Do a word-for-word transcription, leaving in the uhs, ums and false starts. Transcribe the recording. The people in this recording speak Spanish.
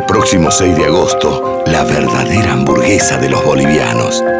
próximo seis de agosto, la verdadera hamburguesa de los bolivianos.